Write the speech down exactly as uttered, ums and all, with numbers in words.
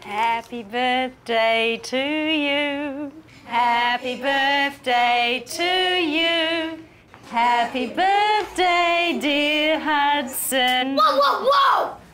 Happy birthday to you. Happy birthday to you. Happy birthday, dear Hudson. Whoa, whoa, whoa!